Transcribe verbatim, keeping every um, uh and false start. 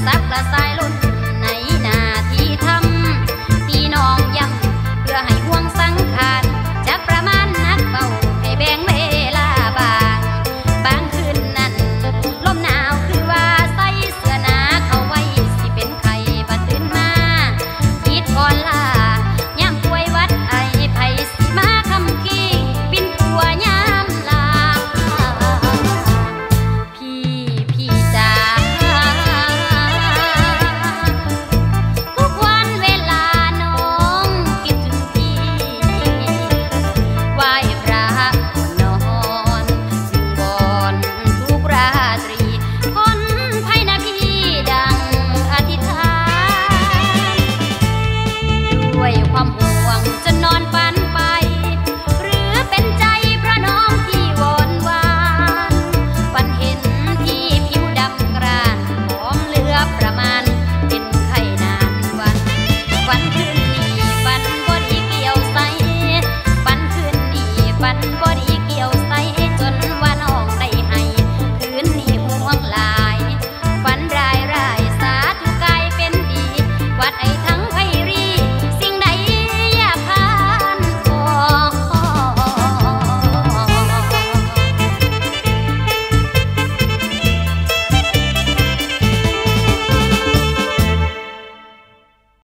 สักกระสายล้นในหน้าที่ทำที่น้องย้ำเพื่อให้ห่วงสังขารจากประมาณนักเบาให้แบ่งเวลาบางบางคืนนั้นลมหนาวคือว่าใส่เสื้อหนาเข้าไว้สิเป็นไข่บัดตื่นมาคิดก่อนลาย่ำป่วยวัดไอไผสิมาคำกี้ปินปัวยามลาพี่พี่จ๋าทุกวันเวลาน้องคิดถึงพี่ไหว้พระนอนซึ่งบอนทุกราตรีคนไทยนะพี่ดังอธิษฐานด้วยความห่วงจะนอนฝันไปหรือเป็นใจเพราะน้องที่วอนวานฝันเห็นพี่ผิวดำกรานผอมเหลือประมาณเป็นไข้นานวันฝันคืนนี้ฝันบ่ดีเกี่ยวใสฝันคืนนี้ฝัน